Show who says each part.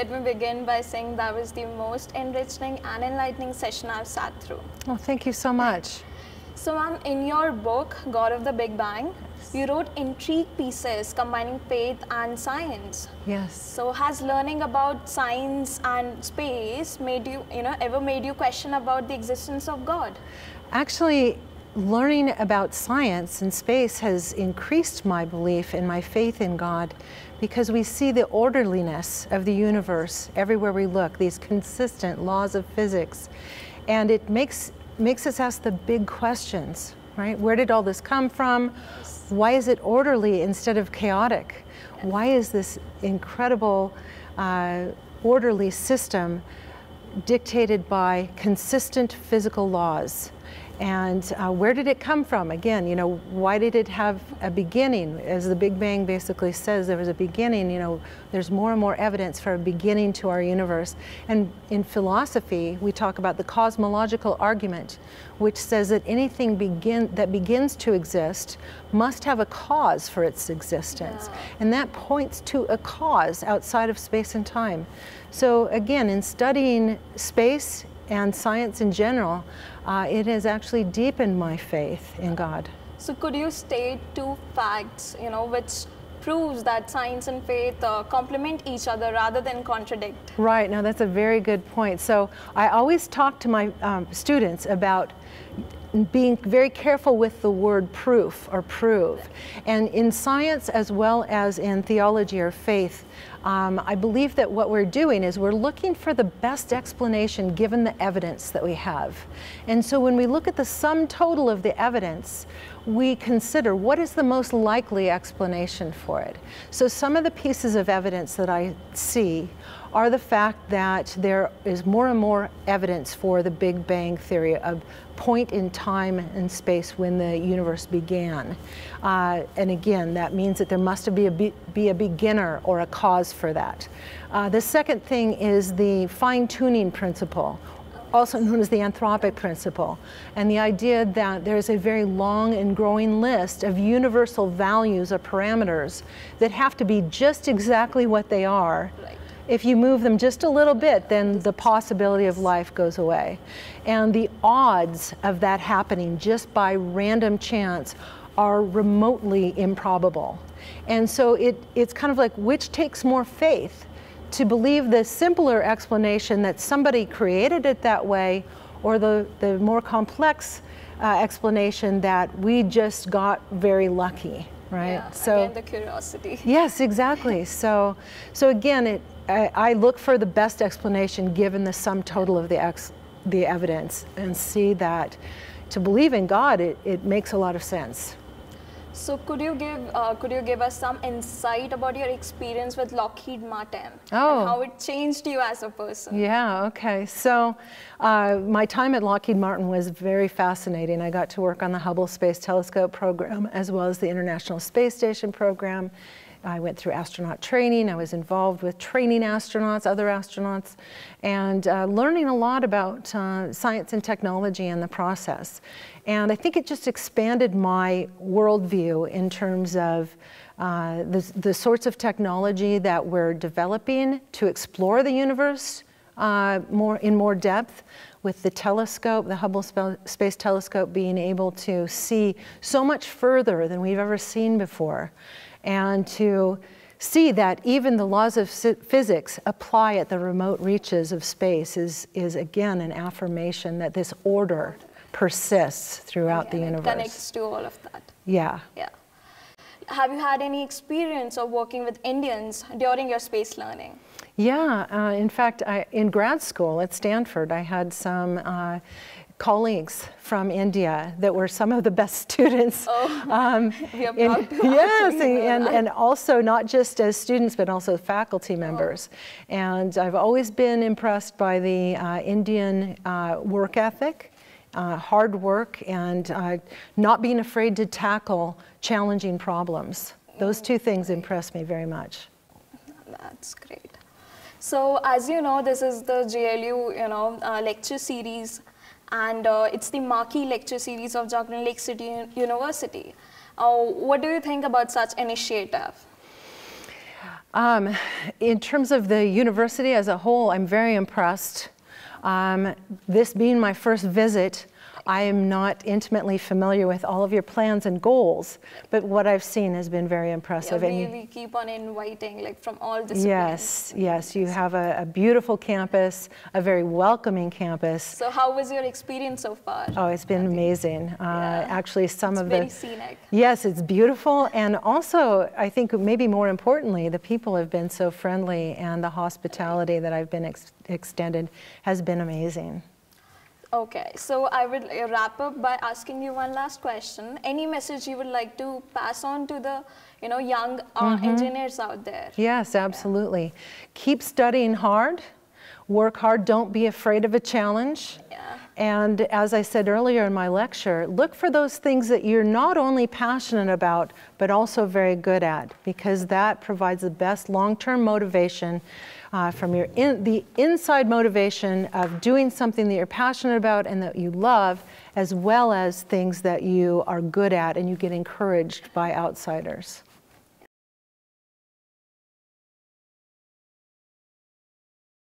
Speaker 1: let me begin by saying that was the most enriching and enlightening session I've sat through.
Speaker 2: Well, thank you so much.
Speaker 1: So ma'am, in your book, God of the Big Bang, you wrote intrigue pieces combining faith and science.
Speaker 2: Yes.
Speaker 1: So has learning about science and space made you, ever made you question about the existence of God?
Speaker 2: Actually, learning about science and space has increased my belief and my faith in God, because we see the orderliness of the universe everywhere we look, these consistent laws of physics. And it makes us ask the big questions, right? Where did all this come from? Why is it orderly instead of chaotic? Why is this incredible orderly system dictated by consistent physical laws? And where did it come from? Again, why did it have a beginning? As the Big Bang basically says, there was a beginning. There's more and more evidence for a beginning to our universe. And in philosophy, we talk about the cosmological argument, which says that anything that begins to exist must have a cause for its existence.
Speaker 1: Yeah.
Speaker 2: And that points to a cause outside of space and time. So again, in studying space and science in general, it has actually deepened my faith in God.
Speaker 1: So could you state two facts, which proves that science and faith complement each other rather than contradict?
Speaker 2: Right, now that's a very good point. So I always talk to my students about being very careful with the word proof or prove. And in science as well as in theology or faith, I believe that what we're doing is we're looking for the best explanation given the evidence that we have. And so when we look at the sum total of the evidence, we consider what is the most likely explanation for it. So some of the pieces of evidence that I see are the fact that there is more and more evidence for the Big Bang theory, a point in time and space when the universe began. And again, that means that there must be a beginner or a cause for that. The second thing is the fine-tuning principle, also known as the anthropic principle, and the idea that there's a very long and growing list of universal values or parameters that have to be just exactly what they are.
Speaker 1: Right.
Speaker 2: If you move them just a little bit, then the possibility of life goes away. And the odds of that happening just by random chance are remotely improbable. And so it's kind of like, which takes more faith? To believe the simpler explanation that somebody created it that way, or the more complex explanation that we just got very lucky, right?
Speaker 1: Yeah,
Speaker 2: so
Speaker 1: again, the curiosity.
Speaker 2: Yes, exactly. So again, I look for the best explanation given the sum total of the evidence, and see that to believe in God, it makes a lot of sense.
Speaker 1: So could you give us some insight about your experience with Lockheed Martin and how it changed you as a person?
Speaker 2: Yeah, okay. So my time at Lockheed Martin was very fascinating. I got to work on the Hubble Space Telescope program as well as the International Space Station program. I went through astronaut training. I was involved with training astronauts, other astronauts, and learning a lot about science and technology in the process. And I think it just expanded my worldview in terms of the sorts of technology that we're developing to explore the universe in more depth, with the telescope, the Hubble Space Telescope, being able to see so much further than we've ever seen before, and to see that even the laws of physics apply at the remote reaches of space is again an affirmation that this order persists throughout the universe.
Speaker 1: It connects to all of that.
Speaker 2: Yeah.
Speaker 1: Yeah. Have you had any experience of working with Indians during your space learning?
Speaker 2: Yeah, in fact, in grad school at Stanford, I had some colleagues from India that were some of the best students. Yes, and also not just as students, but also faculty members. And I've always been impressed by the Indian work ethic, hard work, and not being afraid to tackle challenging problems. Those two things impress me very much.
Speaker 1: That's great. So as you know, this is the JLU lecture series, and it's the marquee lecture series of Jagran Lakecity University. What do you think about such initiative?
Speaker 2: In terms of the university as a whole, I'm very impressed. This being my first visit, I am not intimately familiar with all of your plans and goals, but what I've seen has been very impressive.
Speaker 1: Yeah, we keep on inviting, like, from all disciplines.
Speaker 2: Yes, yes, you have a beautiful campus, a very welcoming campus.
Speaker 1: So how was your experience so far?
Speaker 2: Oh, it's been amazing. Actually, it's
Speaker 1: very scenic.
Speaker 2: Yes, it's beautiful, and also, I think maybe more importantly, the people have been so friendly, and the hospitality that I've been extended has been amazing.
Speaker 1: Okay, so I would wrap up by asking you one last question. Any message you would like to pass on to the, young engineers out there?
Speaker 2: Yes, absolutely. Yeah. Keep studying hard, work hard, don't be afraid of a challenge.
Speaker 1: Yeah.
Speaker 2: And as I said earlier in my lecture, look for those things that you're not only passionate about, but also very good at, because that provides the best long-term motivation from the inside motivation of doing something that you're passionate about and that you love, as well as things that you are good at and you get encouraged by outsiders.